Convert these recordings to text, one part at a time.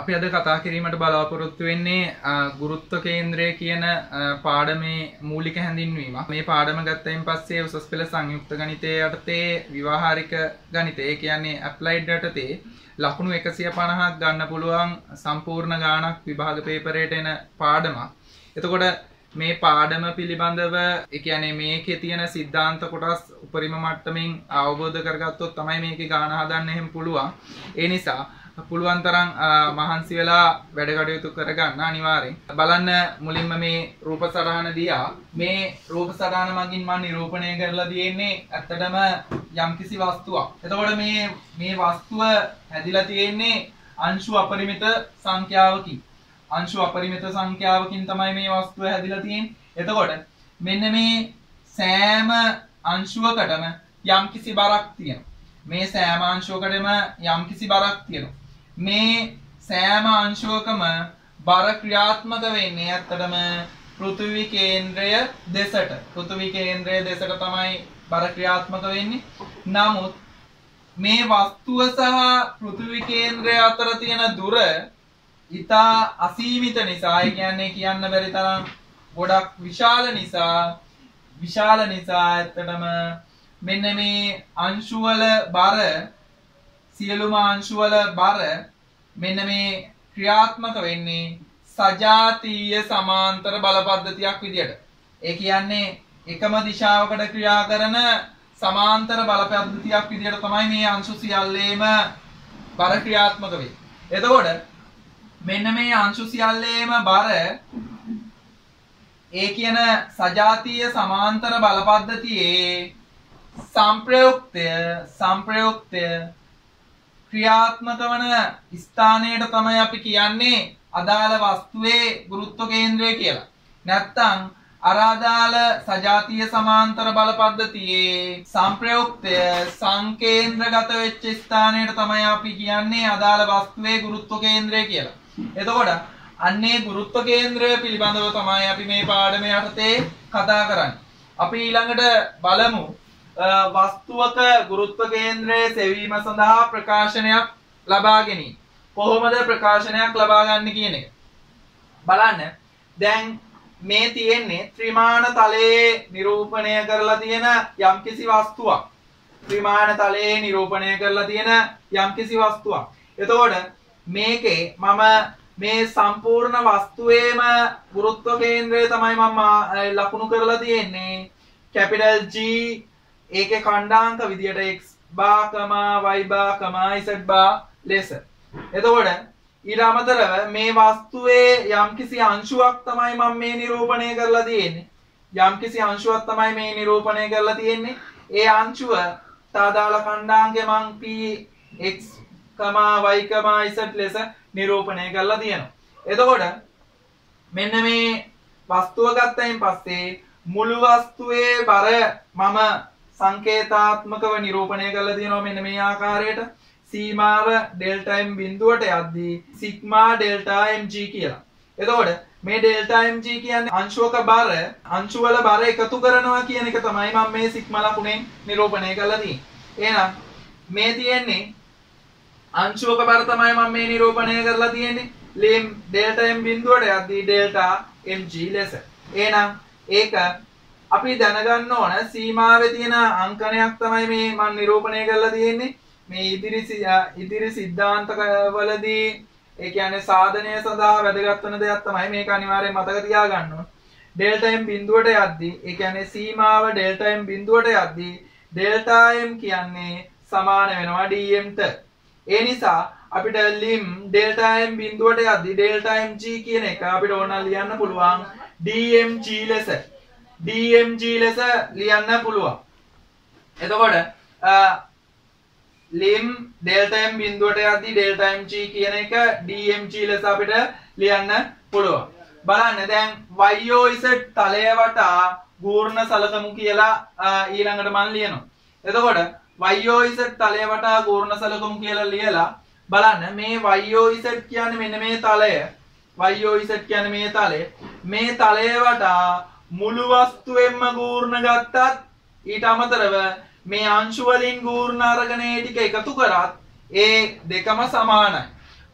අපි අද කතා කිරීමට බලාපොරොත්තු වෙන්නේ ගුරුත්ව කේන්ද්‍රය කියන පාඩමේ මූලික හැඳින්වීමක්. මේ පාඩම ගත්තයින් පස්සේ උසස් පෙළ සංයුක්ත ගණිතයේ යටතේ විවාහාරික ගණිතය, ඒ කියන්නේ ඇප්ලයිඩ් යටතේ ලකුණු 150ක් ගන්න පුළුවන් සම්පූර්ණ ගාණක් විභාග පේපරයට එන පාඩමක්. එතකොට මේ පාඩම පිළිබඳව ඒ කියන්නේ මේකේ තියෙන સિદ્ધාන්ත කොටස් උපරිම මට්ටමින් අවබෝධ කරගත්තොත් තමයි මේකේ ගාණ හදන්න එහෙම පුළුවන්. ඒ නිසා පුළුවන් තරම් මහන්සි වෙලා වැඩ කටයුතු කරගන්න අනිවාර්යෙන්. බලන්න මුලින්ම මේ රූප සටහන දිහා. මේ රූප සටහන මගින් මම නිරූපණය කරලා තියෙන්නේ ඇත්තටම යම්කිසි වස්තුවක්. එතකොට මේ වස්තුව හැදිලා තියෙන්නේ අංශු අපරිමිත සංඛ්‍යාවකින්. අංශු අපරිමිත සංඛ්‍යාවකින් තමයි මේ වස්තුව හැදිලා තියෙන්නේ. එතකොට මෙන්න මේ සෑම අංශුවකටම යම්කිසි බරක් තියෙනවා. මේ සෑම අංශුවකටම යම්කිසි බරක් තියෙනවා. මේ සෑම අංශුවකම බර ක්‍රියාත්මක වෙන්නේ ඇත්තටම පෘථිවි කේන්ද්‍රය දෙසට. පෘථිවි කේන්ද්‍රය දෙසට තමයි බර ක්‍රියාත්මක වෙන්නේ. නමුත් මේ වස්තුව සහ පෘථිවි කේන්ද්‍රය අතර තියෙන දුර ඉතා අසීමිත නිසා, ඒ කියන්නේ කියන්න බැරි තරම් ගොඩක් විශාල නිසා ඇත්තටම මෙන්න මේ අංශුවල බර, සියලුම අංශුවල බර මෙන්න මේ ක්‍රියාත්මක වෙන්නේ සජාතීය සමාන්තර බල පද්ධතියක් විදියට. ඒ කියන්නේ එකම දිශාවකට ක්‍රියා කරන සමාන්තර බල පද්ධතියක් විදියට තමයි මේ අංශු සියල්ලේම බර ක්‍රියාත්මක වෙන්නේ. එතකොට මෙන්න මේ අංශු සියල්ලේම බර ඒ කියන සජාතීය සමාන්තර බල පද්ධතියේ සංප්‍රයුක්තය ක්‍රියාත්මක වන ස්ථානයට තමයි අපි කියන්නේ අදාළ වස්තුවේ ගුරුත්ව කේන්ද්‍රය කියලා. නැත්තම් අදාළ සජාතීය සමාන්තර බල පද්ධතියේ සංප්‍රයුක්තය සංකේන්ද්‍රගත වෙච්ච ස්ථානයට තමයි අපි කියන්නේ අදාළ වස්තුවේ ගුරුත්ව කේන්ද්‍රය කියලා. එතකොට අන්නේ ගුරුත්ව කේන්ද්‍රය පිළිබඳව තමයි අපි මේ පාඩමේ යටතේ කතා කරන්නේ. අපි ඊළඟට බලමු වස්තුවක ගුරුත්ව කේන්ද්‍රයේ සෙවීම සඳහා ප්‍රකාශනයක් ලබා ගැනීම. කොහොමද ප්‍රකාශනයක් ලබා ගන්න කියන එක. බලන්න. දැන් මේ තියෙන්නේ ත්‍රිමාන තලයේ නිරූපණය කරලා තියෙන යම්කිසි වස්තුවක්. ත්‍රිමාන තලයේ නිරූපණය කරලා තියෙන යම්කිසි වස්තුවක්. එතකොට මේකේ මම මේ සම්පූර්ණ වස්තුවේම ගුරුත්ව කේන්ද්‍රය තමයි මම ලකුණු කරලා තියෙන්නේ. කැපිටල් G ඒකේ ඛණ්ඩාංක විදියට x බා, y බා, z බා ලෙස. එතකොට ඊට අමතරව මේ වස්තුවේ යම්කිසි අංශුවක් තමයි මම මේ නිරූපණය කරලා තියෙන්නේ. යම්කිසි අංශුවක් තමයි මේ නිරූපණය කරලා තියෙන්නේ. ඒ අංශුව සාදාල ඛණ්ඩාංකය මම p x, y, z ලෙස නිරූපණය කරලා තියෙනවා. එතකොට මෙන්න මේ වස්තුව ගත්තයින් පස්සේ මුළු වස්තුවේ බර මම සංකේතාත්මකව නිරූපණය කරලා තියෙනවා මෙන්න මේ ආකාරයට. සීමාව ඩෙල්ටා m බිඳුවට යද්දී සිග්මා ඩෙල්ටා mg කියලා. එතකොට මේ ඩෙල්ටා mg කියන්නේ අංශුවක බර, අංශුවල බර එකතු කරනවා කියන එක තමයි මම මේ සිග්මා ලකුණෙන් නිරූපණය කරලා තියෙන්නේ. එහෙනම් මේ තියෙන්නේ අංශුවක බර තමයි මම මේ නිරූපණය කරලා තියෙන්නේ. lim ඩෙල්ටා m බිඳුවට යද්දී ඩෙල්ටා mg ලෙස. එහෙනම් ඒක අපි දැනගන්න ඕන සීමාවේ තියෙන අංකණයක් තමයි මේ මම නිරූපණය කරලා තියෙන්නේ. මේ ඉදිරි සිද්ධාන්ත වලදී ඒ කියන්නේ සාධනය සඳහා වැදගත් වෙන දෙයක් තමයි මේක අනිවාර්යෙන් මතක තියාගන්න ඕන. ඩෙල්ටා m බිඳුවට යද්දී ඒ කියන්නේ සීමාව ඩෙල්ටා m බිඳුවට යද්දී ඩෙල්ටා m කියන්නේ සමාන වෙනවා dm ට. ඒ නිසා අපිට lim ඩෙල්ටා m බිඳුවට යද්දී ඩෙල්ටා mg කියන එක අපිට ඕන ලියන්න පුළුවන් dmg ලෙස. dmg ලෙස ලියන්න පුළුවන්. එතකොට lim ඩෙල්ටා m බිඳුවට යද්දී ඩෙල්ටා mg කියන එක dmg ලෙස අපිට ලියන්න පුළුවන්. බලන්න දැන් YOZ තලය වටා ගූර්ණ සලකමු කියලා ඊළඟට මම ලියනවා. එතකොට YOZ තලය වටා ගූර්ණ සලකමු කියලා ලියලා බලන්න මේ YOZ කියන්නේ මෙන්න මේ තලය. YOZ කියන්නේ මේ තලය. මේ තලය වටා මුළු වස්තුවෙන්ම ගූර්ණ ගත්තත් ඊට අමතරව මේ අංශු වලින් ගූර්ණ අරගෙන ඒ ටික එකතු කරත් ඒ දෙකම සමානයි.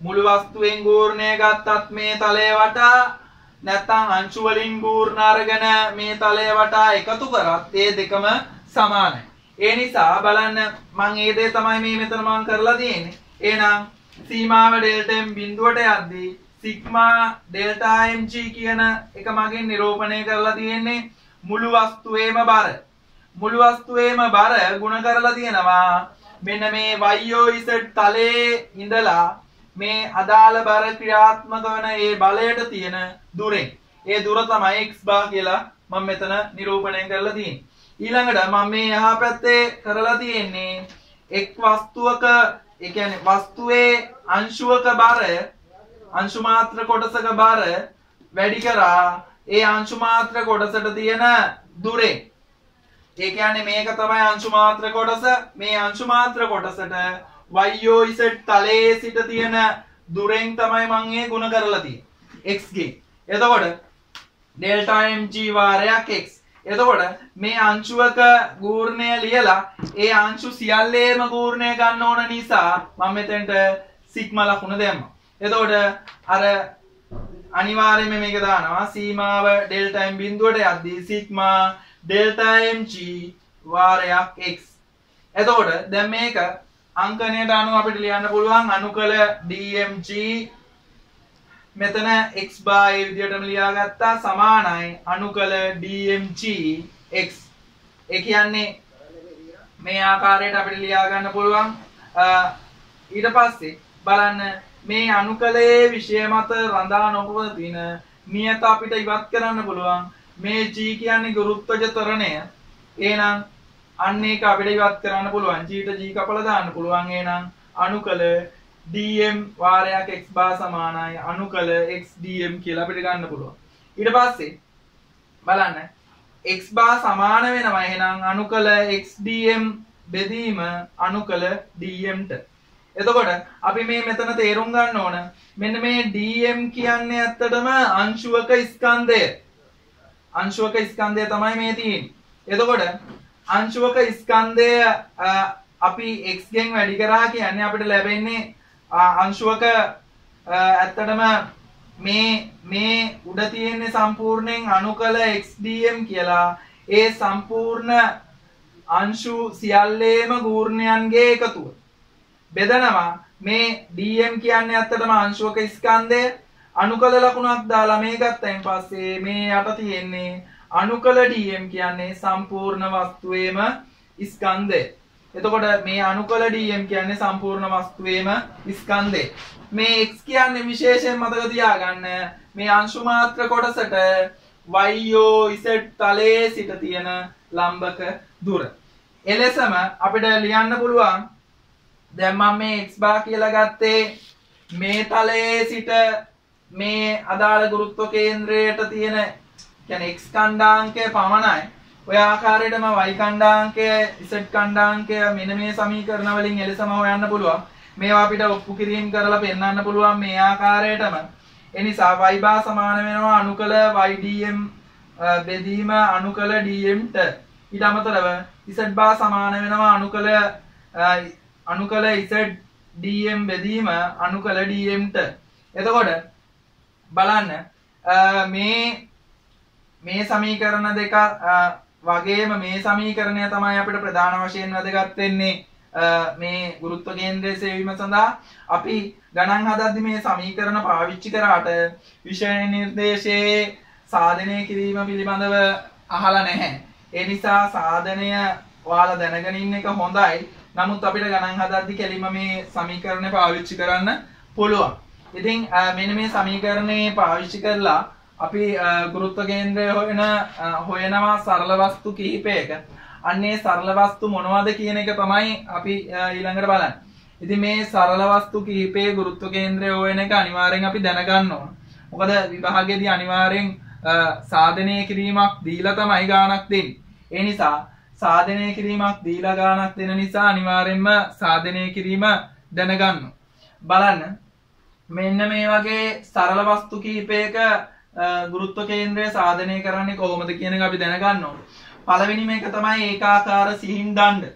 මුළු වස්තුවෙන් ගූර්ණය ගත්තත් මේ තලය වටා නැත්නම් අංශු වලින් ගූර්ණ අරගෙන මේ තලය වටා එකතු කරත් ඒ දෙකම සමානයි. ඒ නිසා බලන්න මම ඒ දේ තමයි මේ මෙතන මම කරලා තියෙන්නේ. එහෙනම් සීමාව ඩෙල්ටා m බිඳුවට යද්දී සිග්මා ඩෙල්ටා mg කියන එක මගෙන් නිරූපණය කරලා තියෙන්නේ මුළු වස්තුවේම බර. මුළු වස්තුවේම බර ගුණ කරලා තියෙනවා මෙන්න මේ YOZ තලයේ ඉඳලා මේ අදාළ බර ක්‍රියාත්මක වන ඒ බලයට තියෙන දුරෙන්. ඒ දුර තමයි x බා කියලා මම මෙතන නිරූපණය කරලා තියෙන්නේ. ඊළඟට මම මේ එහා පැත්තේ කරලා තියෙන්නේ එක් වස්තුවක ඒ කියන්නේ වස්තුවේ අංශුවක බර අංශු මාත්‍ර කොටසක බර වැඩි කරා ඒ අංශු මාත්‍ර කොටසට තියෙන දුරෙන්. ඒ කියන්නේ මේක තමයි අංශු මාත්‍ර කොටස. මේ අංශු මාත්‍ර කොටසට YOZ තලයේ සිට තියෙන දුරෙන් තමයි මම ඒ ගුණ කරලා තියෙන්නේ x ගෙන්. එතකොට ඩෙල්ටා mg වාරයක් x. එතකොට මේ අංශුවක ගූර්ණය ලියලා ඒ අංශු සියල්ලේම ගූර්ණය ගන්න ඕන නිසා මම මෙතෙන්ට සිග්මා ලකුණ දැම්මා. එතකොට අර අනිවාර්යයෙන්ම මේක දානවා සීමාව ඩෙල්ටා m බිඳුවට යද්දී සිග්මා ඩෙල්ටා mg වාරයක් x. එතකොට දැන් මේක අංකණයට අනුව අපිට ලියන්න පුළුවන් අනුකල dmg මෙතන x බා ඒ විදිහටම ලියාගත්තා සමානයි අනුකල dmg x. ඒ කියන්නේ මේ ආකාරයට අපිට ලියා ගන්න පුළුවන්. ඊට පස්සේ බලන්න මේ අනුකලයේ විෂය මත රඳා නොපවතින නියත අපිට ඉවත් කරන්න පුළුවන්. මේ g කියන්නේ ගුරුත්වජ ත්වරණය. එහෙනම් අන්න ඒක අපිට ඉවත් කරන්න පුළුවන්. g ට g කපලා දාන්න පුළුවන්. එහෙනම් අනුකල dm වාරයක් x බා සමානයි අනුකල x dm කියලා අපිට ගන්න පුළුවන්. ඊට පස්සේ බලන්න x බා සමාන වෙනවා එහෙනම් අනුකල x dm බෙදීම අනුකල dm ට. එතකොට අපි මේ මෙතන තේරුම් ගන්න ඕන මෙන්න මේ dm කියන්නේ ඇත්තටම අංශුවක ස්කන්ධය. අංශුවක ස්කන්ධය තමයි මේ තියෙන්නේ. එතකොට අංශුවක ස්කන්ධය අපි x ගෙන් වැඩි කරා කියන්නේ අපිට ලැබෙන්නේ අංශුවක ඇත්තටම මේ උඩ තියෙන්නේ සම්පූර්ණයෙන් අනුකල xdm කියලා ඒ සම්පූර්ණ අංශු සියල්ලේම ගූර්ණයන්ගේ එකතුව බෙදනවා මේ dm කියන්නේ ඇත්තටම අංශුවක ස්කන්ධය අනුකල ලකුණක් දාලා මේ ගත්තයින් පස්සේ මේ යට තියෙන්නේ අනුකල dm කියන්නේ සම්පූර්ණ වස්තුවේම ස්කන්ධය. එතකොට මේ අනුකල dm කියන්නේ සම්පූර්ණ වස්තුවේම ස්කන්ධය. මේ x කියන්නේ විශේෂයෙන් මතක තියාගන්න මේ අංශු මාත්‍ර කොටසට YOZ තලයේ සිට තියෙන ලම්බක දුර. එලෙසම අපිට ලියන්න පුළුවන් දැන් මම මේ x බා කියලා ගත්තේ මේ තලයේ සිට මේ අදාළ ගුරුත්ව කේන්ද්‍රයට තියෙන කියන්නේ x කණ්ඩාංකය පමණයි. ඔය ආකාරයටම y කණ්ඩාංකය z කණ්ඩාංකය මෙන්න මේ සමීකරණ වලින් එලෙසම හොයන්න පුළුවන්. මේවා අපිට ඔප්පු කිරීම කරලා පෙන්වන්න පුළුවන් මේ ආකාරයටම. ඒ නිසා y බා සමාන වෙනවා අනුකල y dm බෙදීම අනුකල dm ට. ඊට අමතරව z බා සමාන වෙනවා අනුකල z dm බෙදීම අනුකල dm ට. එතකොට බලන්න මේ සමීකරණ දෙක වගේම මේ සමීකරණය තමයි අපිට ප්‍රධාන වශයෙන් වැදගත් වෙන්නේ මේ ගුරුත්ව කේන්ද්‍රයේ සෙවීම සඳහා. අපි ගණන් හදද්දි මේ සමීකරණ පාවිච්චි කරාට විෂය නිර්දේශයේ සාධනය කිරීම පිළිබඳව අහලා නැහැ. ඒ නිසා සාධනය ඔයාලා දැනගෙන ඉන්න එක හොඳයි. නමුත් අපිට ගණන් හදද්දි කෙලින්ම මේ සමීකරණය පාවිච්චි කරන්න පුළුවන්. ඉතින් මෙන්න මේ සමීකරණේ පාවිච්චි කරලා අපි ගුරුත්ව කේන්ද්‍රය හොයනවා සරල වස්තු කිහිපයක. අන්නේ සරල වස්තු මොනවද කියන එක තමයි අපි ඊළඟට බලන්නේ. ඉතින් මේ සරල වස්තු කිහිපයේ ගුරුත්ව කේන්ද්‍රය හොයන එක අනිවාර්යෙන් අපි දැනගන්න ඕන. මොකද විභාගයේදී අනිවාර්යෙන් සාධනය කිරීමක් දීලා තමයි ගාණක් දෙන්නේ. ඒ නිසා සාධනය කිරීමක් දීලා ගාණක් දෙන නිසා අනිවාර්යෙන්ම සාධනය කිරීම දැනගන්න. බලන්න මෙන්න මේ වගේ සරල වස්තු කිහිපයක ගුරුත්ව කේන්ද්‍රය සාධනය කරන්නේ කොහොමද කියන එක අපි දැනගන්න ඕනේ. පළවෙනිම එක තමයි ඒකාකාර සිහින් දණ්ඩ.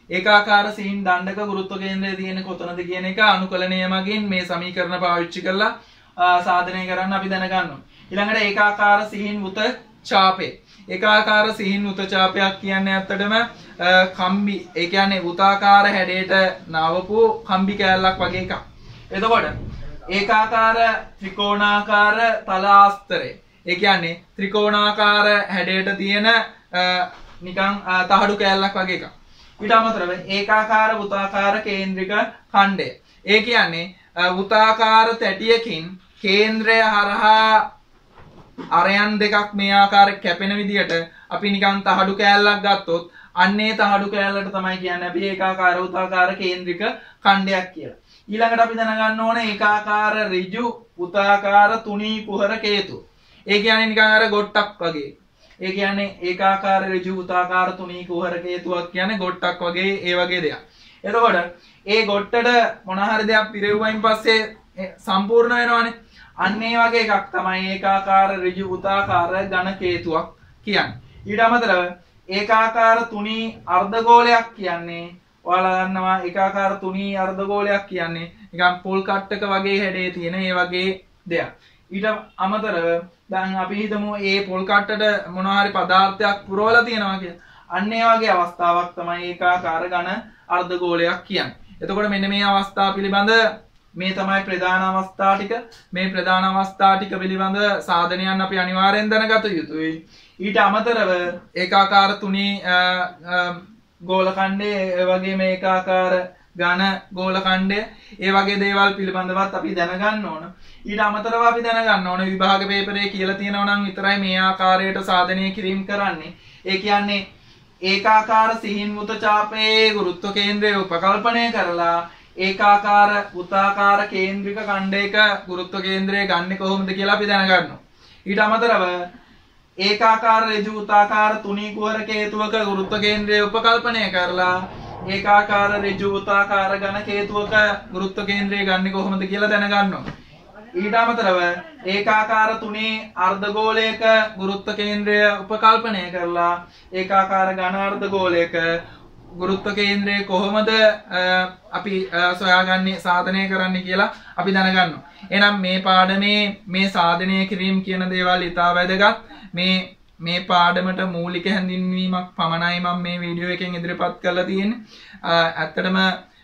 ඒකාකාර සිහින් දණ්ඩක ගුරුත්ව කේන්ද්‍රය තියෙන්නේ කොතනද කියන එක අනුකලනය මගින් මේ සමීකරණ පාවිච්චි කරලා සාධනය කරන්න අපි දැනගන්න ඕනේ. ඊළඟට ඒකාකාර සිහින් වෘත ඡාපය. ඒකාකාර සිහින් වෘත ඡාපයක් කියන්නේ ඇත්තටම කම්බි ඒ කියන්නේ වෘතාකාර හැඩයට නවපු කම්බි කෑල්ලක් වගේ එකක්. එතකොට ඒකාකාර ත්‍රිකෝණාකාර තලාස්තරය. ඒ කියන්නේ ත්‍රිකෝණාකාර හැඩයට තියෙන නිකන් තහඩු කෑල්ලක් වගේ එකක්. ඊට අමතරව ඒකාකාර වෘතාකාර කේන්ද්‍රික ඛණ්ඩය. ඒ කියන්නේ වෘතාකාර තැටියකින් කේන්ද්‍රය හරහා අරයන් දෙකක් මේ ආකාරයට කැපෙන විදිහට අපි නිකන් තහඩු කෑල්ලක් ගත්තොත් අන්නේ තහඩු කෑල්ලට තමයි කියන්නේ අපි ඒකාකාර වෘතාකාර කේන්ද්‍රික ඛණ්ඩයක් කියලා. ඊළඟට අපි දැනගන්න ඕනේ ඒකාකාර ඍජු වෘතාකාර තුනී කුහර කේතු. ඒ කියන්නේ නිකන් අර ගොට්ටක් වගේ. ඒ කියන්නේ ඒකාකාර ඍජු වෘතාකාර තුනී කුහර කේතුවක් කියන්නේ ගොට්ටක් වගේ ඒ වගේ දෙයක්. එතකොට ඒ ගොට්ටට මොන හරි දෙයක් පිරෙව්වයින් පස්සේ සම්පූර්ණ වෙනවනේ. අන්න ඒ වගේ එකක් තමයි ඒකාකාර ඍජු වෘතාකාර ඝන කේතුවක් කියන්නේ. ඊට අමතරව ඒකාකාර තුනී අර්ධගෝලයක් කියන්නේ ඔයාලා දන්නවා ඒකාකාර තුනී අර්ධගෝලයක් කියන්නේ නිකන් පොල් කට්ටක වගේ හැඩේ තියෙන ඒ වගේ දෙයක්. ඊට අමතරව දැන් අපි හිතමු මේ පොල් කට්ටට මොනවා හරි පදාර්ථයක් පුරවලා තියෙනවා කියලා. අන්න ඒ වගේ අවස්ථාවක් තමයි ඒකාකාර ඝන අර්ධගෝලයක් කියන්නේ. එතකොට මෙන්න මේ අවස්ථාව පිළිබඳ මේ තමයි ප්‍රධාන අවස්ථා ටික. මේ ප්‍රධාන අවස්ථා ටික පිළිබඳ සාධනයන් අපි අනිවාර්යෙන් දැනගත යුතුයි. ඊට අමතරව ඒකාකාර තුනී ගෝල ඛණ්ඩය ඒ වගේම ඒකාකාර ඝන ගෝල ඛණ්ඩය ඒ වගේ දේවල් පිළිබඳවත් අපි දැනගන්න ඕන. ඊට අමතරව අපි දැනගන්න ඕන විභාග පේපරේ කියලා තියෙනවා නම් විතරයි මේ ආකාරයට සාධනය කිරීම කරන්නේ. ඒ කියන්නේ ඒකාකාර සිහින් වෘත ඡාපයේ ගුරුත්ව කේන්ද්‍රය උපකල්පනය කරලා ඒකාකාර වෘත්තාකාර කේන්ද්‍රික ඛණ්ඩයක ගුරුත්ව කේන්ද්‍රය ගන්න කොහොමද කියලා අපි දැනගන්නවා. ඊට අමතරව ඒකාකාර ඍජු වෘත්තාකාර තුනී කුහර කේතුවක ගුරුත්ව කේන්ද්‍රය උපකල්පනය කරලා ඒකාකාර ඍජු වෘත්තාකාර ඝන කේතුවක ගුරුත්ව කේන්ද්‍රය ගන්න කොහොමද කියලා දැනගන්නවා. ඊට අමතරව ඒකාකාර තුනේ අර්ධගෝලයක ගුරුත්ව කේන්ද්‍රය උපකල්පනය කරලා ඒකාකාර ඝන අර්ධගෝලයක ගුරුත්ව කේන්ද්‍රය කොහොමද අපි සොයාගන්නේ සාධනය කරන්න කියලා අපි දැනගන්නවා. එහෙනම් මේ පාඩමේ මේ සාධනය කිරීම කියන දේවල් ඉතා වැදගත්. මේ පාඩමට මූලික හැඳින්වීමක් පමණයි මම මේ වීඩියෝ එකෙන් ඉදිරිපත් කරලා තියෙන්නේ. ඇත්තටම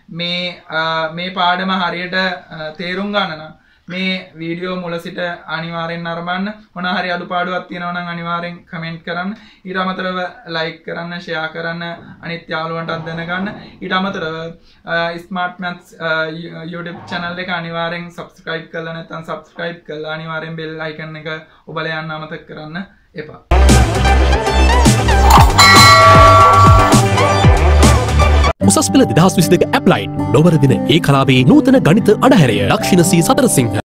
මේ පාඩම හරියට තේරුම් ගන්න නම් මේ වීඩියෝ මුල සිට අනිවාර්යෙන් නරඹන්න. මොන හරි අඩුපාඩුවක් තියෙනවා නම් අනිවාර්යෙන් කමෙන්ට් කරන්න. ඊට අමතරව ලයික් කරන්න, ෂෙයා කරන්න, අනිත් යාළුවන්ටත් දැනගන්න. ඊට අමතරව ස්මාර්ට් මැත්ස් YouTube channel එක අනිවාර්යෙන් subscribe කරලා නැත්නම් subscribe කරලා අනිවාර්යෙන් bell icon එක ඔබලා යන්න අමතක කරන්න එපා. උසස් පෙළ 2022 ඇප්ලයිඩ් නොවර දින ඒ කලාවේ නූතන ගණිත අඩහැරය දක්ෂිණ සී සතරසිංහ